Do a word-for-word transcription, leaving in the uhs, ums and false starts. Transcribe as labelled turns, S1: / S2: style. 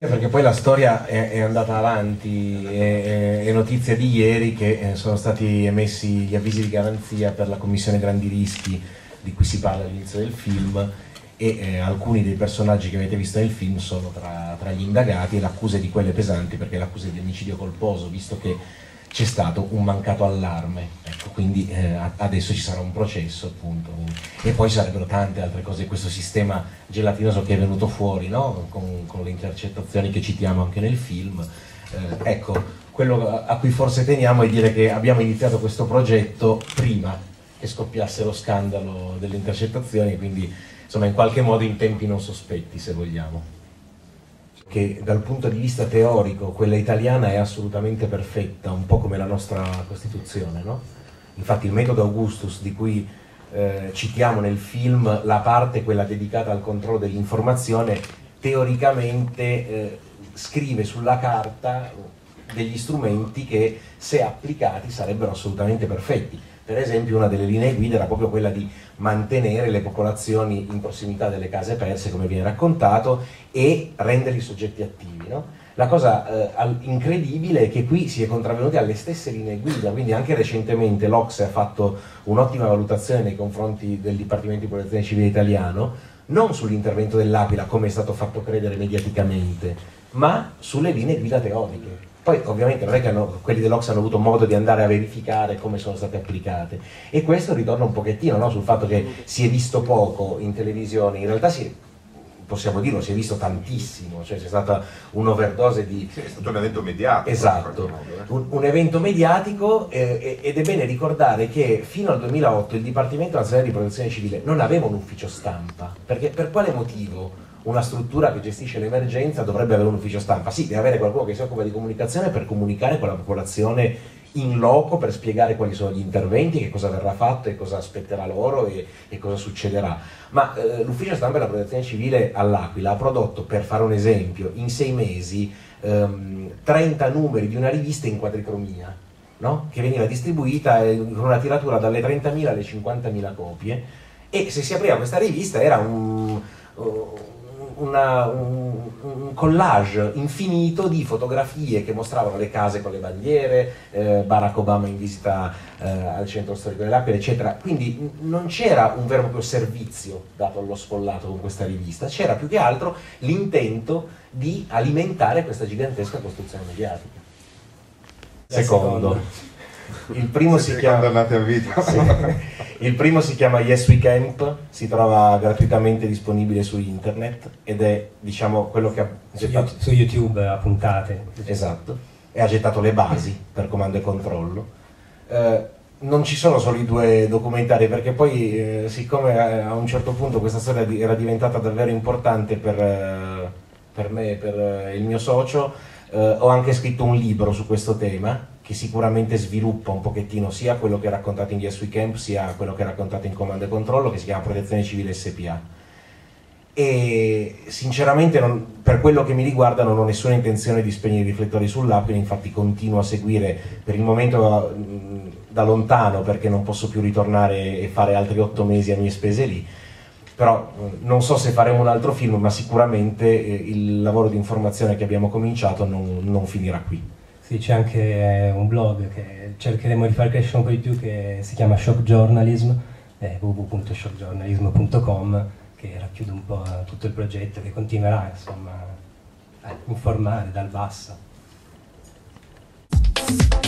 S1: Perché poi la storia è, è andata avanti, è, è notizia di ieri che sono stati emessi gli avvisi di garanzia per la commissione grandi rischi di cui si parla all'inizio del film, e eh, alcuni dei personaggi che avete visto nel film sono tra, tra gli indagati, e l'accusa è di quelle pesanti, perché l'accusa è di omicidio colposo, visto che c'è stato un mancato allarme, ecco, quindi eh, adesso ci sarà un processo, appunto, e poi sarebbero tante altre cose, questo sistema gelatinoso che è venuto fuori, no? con, con le intercettazioni che citiamo anche nel film. Eh, ecco, quello a cui forse teniamo è dire che abbiamo iniziato questo progetto prima che scoppiasse lo scandalo delle intercettazioni, quindi insomma in qualche modo in tempi non sospetti, se vogliamo. Che dal punto di vista teorico quella italiana è assolutamente perfetta, un po' come la nostra Costituzione, no? Infatti il metodo Augustus di cui eh, citiamo nel film, la parte quella dedicata al controllo dell'informazione, teoricamente eh, scrive sulla carta degli strumenti che, se applicati, sarebbero assolutamente perfetti. Per esempio, una delle linee guida era proprio quella di mantenere le popolazioni in prossimità delle case perse, come viene raccontato, e renderli soggetti attivi, no? La cosa eh, incredibile è che qui si è contravvenuti alle stesse linee guida, quindi anche recentemente l'Ocse ha fatto un'ottima valutazione nei confronti del Dipartimento di Protezione Civile italiano, non sull'intervento dell'Aquila, come è stato fatto credere mediaticamente, ma sulle linee guida teoriche. Poi ovviamente non è che hanno, quelli dell'Ocse hanno avuto modo di andare a verificare come sono state applicate, e questo ritorna un pochettino, no, sul fatto che si è visto poco in televisione. In realtà si, possiamo dirlo, si è visto tantissimo, cioè c'è stata un'overdose di...
S2: Sì, è stato un evento mediatico.
S1: Esatto,
S2: modo, eh.
S1: un, un evento mediatico, eh, ed è bene ricordare che fino al duemilaotto il Dipartimento Nazionale di Protezione Civile non aveva un ufficio stampa, perché per quale motivo una struttura che gestisce l'emergenza dovrebbe avere un ufficio stampa? Sì, deve avere qualcuno che si occupa di comunicazione per comunicare con la popolazione in loco, per spiegare quali sono gli interventi, che cosa verrà fatto e cosa aspetterà loro e, e cosa succederà. Ma eh, l'ufficio stampa della Protezione Civile all'Aquila ha prodotto, per fare un esempio, in sei mesi ehm, trenta numeri di una rivista in quadricromia, no? Che veniva distribuita con una tiratura dalle trentamila alle cinquantamila copie, e se si apriva questa rivista era un... Uh, Una, un, un collage infinito di fotografie che mostravano le case con le bandiere, eh, Barack Obama in visita eh, al centro storico dell'Aquila, eccetera. Quindi non c'era un vero e proprio servizio dato allo sfollato con questa rivista, c'era più che altro l'intento di alimentare questa gigantesca costruzione mediatica. Secondo. Il primo, si chiama,
S2: a vita.
S1: sì. Il primo si chiama Yes We Camp, si trova gratuitamente disponibile su internet ed è, diciamo, quello che ha gettato...
S3: su YouTube a puntate.
S1: Esatto, e ha gettato le basi per Comando e Controllo. Eh, non ci sono solo i due documentari, perché poi eh, siccome a, a un certo punto questa storia di, era diventata davvero importante per, eh, per me e per eh, il mio socio, eh, ho anche scritto un libro su questo tema, che sicuramente sviluppa un pochettino sia quello che è raccontato in Yes We Camp, sia quello che è raccontato in Comando e Controllo, che si chiama Protezione Civile S P A. E sinceramente, non, per quello che mi riguarda, non ho nessuna intenzione di spegnere i riflettori sull'Aquila, infatti continuo a seguire, per il momento mh, da lontano, perché non posso più ritornare e fare altri otto mesi a mie spese lì, però mh, non so se faremo un altro film, ma sicuramente eh, il lavoro di informazione che abbiamo cominciato non, non finirà qui.
S3: Sì, c'è anche un blog che cercheremo di far crescere un po' di più, che si chiama Shock Journalism, eh, w w w punto shock journalism punto com, che racchiude un po' tutto il progetto, che continuerà, insomma, a informare dal basso.